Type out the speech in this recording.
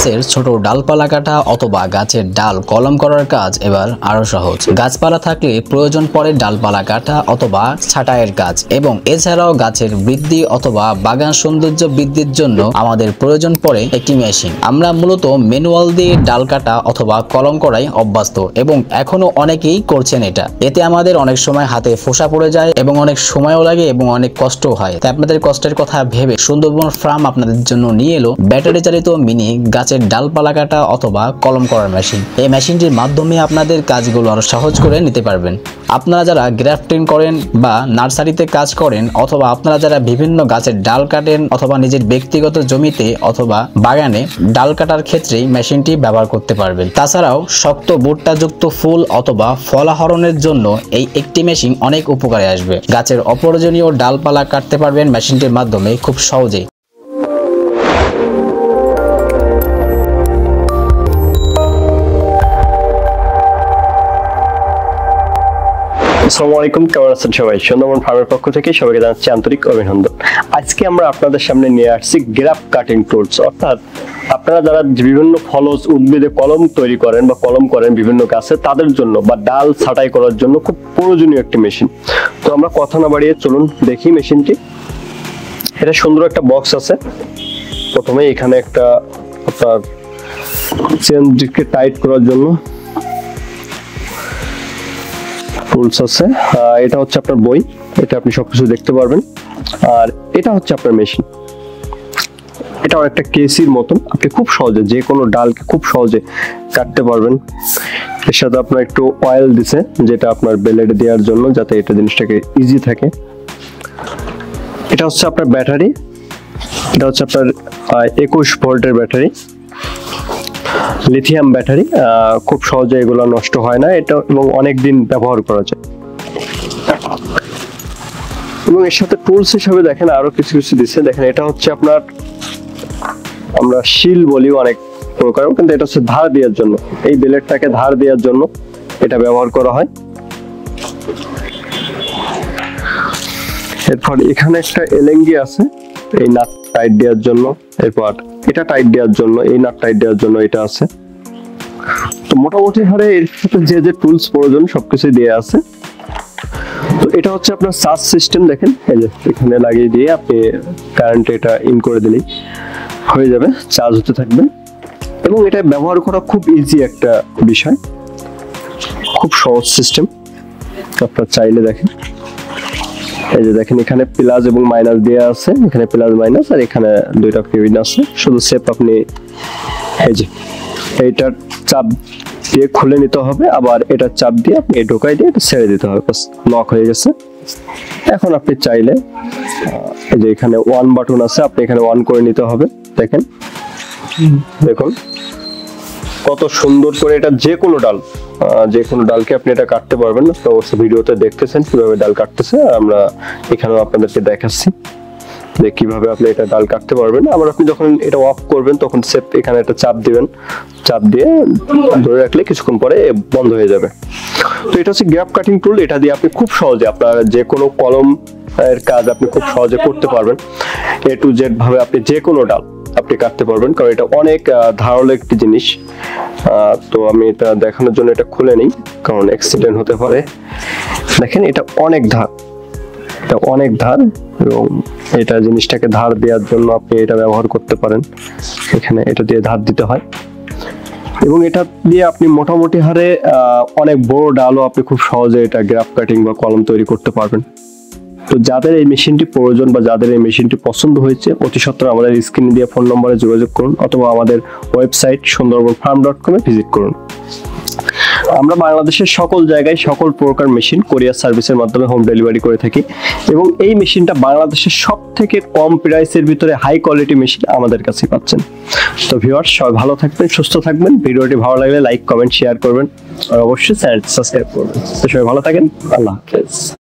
গাছের ছোট ডালপালা কাটা অথবা গাছের ডাল কলম করার কাজ এবার আরো সহজ। গাছপালা থাকলে প্রয়োজন পড়ে ডালপালা কাটা অথবা ছাঁটাইয়ের কাজ, এবং এছাড়াও গাছের বৃদ্ধি অথবা বাগান সৌন্দর্য বৃদ্ধির জন্য আমাদের প্রয়োজন পড়ে একটি মেশিন। আমরা মূলত ম্যানুয়াল দিয়ে ডাল কাটা অথবা কলম করাই অভ্যস্ত এবং এখনো অনেকেই করছেন এটা। এতে আমাদের অনেক সময় হাতে ফোসা পড়ে যায় এবং অনেক সময়ও লাগে এবং অনেক কষ্টও হয়। তাই আপনাদের কষ্টের কথা ভেবে সুন্দরবন ফার্ম আপনাদের জন্য নিয়ে এলো ব্যাটারি চালিত মিনি গাছের ডালপালা কাটা অথবা কলম করার মেশিন। এই মেশিনটির মাধ্যমে আপনাদের কাজগুলো আরো সহজ করে নিতে পারবেন। আপনারা যারা গ্রাফটিং করেন বা নার্সারিতে কাজ করেন অথবা আপনারা যারা বিভিন্ন গাছের ডাল কাটেন অথবা নিজের ব্যক্তিগত জমিতে অথবা বাগানে ডাল কাটার ক্ষেত্রে মেশিনটি ব্যবহার করতে পারবেন। তাছাড়াও শক্ত ভুট্টাযুক্ত ফুল অথবা ফল আহরণের জন্য এই একটি মেশিন অনেক উপকারে আসবে। গাছের অপ্রয়োজনীয় ডালপালা কাটতে পারবেন মেশিনটির মাধ্যমে খুব সহজেই। আসসালামু আলাইকুম, কেমন আছেন সবাই? সুন্দরবন ফার্মের পক্ষ থেকে সবাইকে জানাচ্ছি আন্তরিক অভিনন্দন। আজকে আমরা আপনাদের সামনে নিয়ে আসছি গ্রাফ কাটিং টুলস, অর্থাৎ আপনারা যারা বিভিন্ন ফলজ উদ্ভিদে কলম তৈরি করেন বা কলম করেন বিভিন্ন গাছে, তাদের জন্য বা ডাল ছাঁটাই করার জন্য খুব প্রয়োজনীয় একটি মেশিন। তো আমরা কথা না বাড়িয়ে চলুন দেখি মেশিনটি। এটা সুন্দর একটা বক্স আছে। প্রথমে এখানে একটা আপনার চেনটিকে টাইট করার জন্য টুলস আছে। এটা হচ্ছে আপনার বই, এটা আপনি সবকিছু দেখতে পারবেন। আর এটা হচ্ছে আপনার মেশিন। এটা একটা কেসির মতন, আপনি খুব সহজে যে কোনো ডালকে খুব সহজে কাটতে পারবেন। এর সাথে আপনার একটু অয়েল দিছে, যেটা আপনার ব্লেডে দেওয়ার জন্য, যাতে এটা জিনিসটাকে ইজি থাকে। এটা হচ্ছে আপনার ব্যাটারি, এটা হচ্ছে আপনার 21 ভোল্টের ব্যাটারি, লিথিয়াম ব্যাটারি। খুব সহজে এগুলো নষ্ট হয় না এটা, এবং অনেক দিন ব্যবহার করা যায়। এবং এর সাথে টুলস হিসেবে দেখেন আরো কিছু কিছু দিচ্ছে। দেখেন এটা হচ্ছে আপনার, আমরা শিল বলি অনেক প্রকার, কিন্তু এটা হচ্ছে ধার দেওয়ার জন্য, এই ব্লেডটাকে ধার দেওয়ার জন্য এটা ব্যবহার করা হয়। এরপর এখানে একটা এলেঙ্গি আছে, এই নাট টাইট দেওয়ার জন্য। এরপর এটা টাইট দেওয়ার জন্য, এই নাট টাইট দেওয়ার জন্য এটা আছে। তো মোটামুটি হারে এর সাথে যে যে টুলস প্রয়োজন সবকিছু দেওয়া আছে। তো এটা হচ্ছে আপনার চার্জ সিস্টেম। দেখেন এই যে এখানে লাগিয়ে দিয়ে আপনি কারেন্ট এটা ইন করে দিলেই হয়ে যাবে, চার্জ হতে থাকবে। এবং এটা ব্যবহার করা খুব ইজি একটা বিষয়, খুব সহজ সিস্টেম। আপনারা চাইলে দেখেন, এই যে দেখেন এখানে প্লাস এবং মাইনাস দেওয়া আছে, এখানে প্লাস মাইনাস, আর এখানে দুইটা পিন আছে। শুধু সেপ আপনি এই যে এইটার চাপ দিয়ে খুলে নিতে হবে, আবার এটা চাপ দিয়ে আপনি ঢোকাই দিয়ে এটা ছেড়ে দিতে হবে, বাস লক হয়ে গেছে। এখন আপনি চাইলে এই যে এখানে ওয়ান বাটন আছে, আপনি এখানে অন করে নিতে হবে। দেখেন দেখুন কত সুন্দর করে এটা যে কোনো ডালকে আপনি এটা কাটতে পারবেন। তো অবশ্যই ভিডিওতে দেখতেছেন কিভাবে ডাল কাটতেছে, আমরা এখানেও আপনাদেরকে দেখাচ্ছি যে কিভাবে আপনি এটা ডাল কাটতে পারবেন। আবার আপনি যখন এটা অফ করবেন তখন সেপ এখানে একটা চাপ দিবেন, চাপ দিয়ে ধরে রাখলে কিছুক্ষণ পরে বন্ধ হয়ে যাবে। তো এটা হচ্ছে গ্রাফ কাটিং টুল। এটা দিয়ে আপনি খুব সহজে আপনার যে কোনো কলম এর কাজ আপনি খুব সহজে করতে পারবেন। A to Z ভাবে আপনি যে কোনো ডাল আপনি কাটতে পারবেন, কারণ এটা অনেক ধারালো একটি জিনিস। তো আমি এটা দেখানোর জন্য এটা খুলে নিই, কারণ অ্যাক্সিডেন্ট হতে পারে। দেখেন এটা অনেক ধার, এটা অনেক ধার, এবং এটা জিনিসটাকে ধার দেওয়ার জন্য আপনি এটা ব্যবহার করতে পারেন। এখানে এটা দিয়ে ধার দিতে হয়, এবং এটা দিয়ে আপনি মোটামুটি হারে অনেক বড় ডালও আপনি খুব সহজে এটা গ্রাফ কাটিং বা কলম তৈরি করতে পারবেন। তো যাদের এই মেশিনটি প্রয়োজন বা যাদের এই মেশিনটি পছন্দ হয়েছে, অতি সত্বর আমাদের স্ক্রিনে দেওয়া ফোন নম্বরে যোগাযোগ করুন অথবা আমাদের ওয়েবসাইট sundarbanfarm.com-এ ভিজিট করুন। আমরা বাংলাদেশের সকল জায়গায় সকল প্রকার মেশিন কুরিয়ার সার্ভিসের মাধ্যমে হোম ডেলিভারি করে থাকি, এবং এই মেশিনটা বাংলাদেশের সবথেকে কম প্রাইসের ভিতরে হাই কোয়ালিটি মেশিন আমাদের কাছে পাচ্ছেন। তো ভিউয়ার্স, সবাই ভালো থাকবেন, সুস্থ থাকবেন। ভিডিওটি ভালো লাগলে লাইক, কমেন্ট, শেয়ার করবেন, আর অবশ্যই চ্যানেলটি সাবস্ক্রাইব করবেন। তো সবাই ভালো থাকেন, আল্লাহ হাফেজ।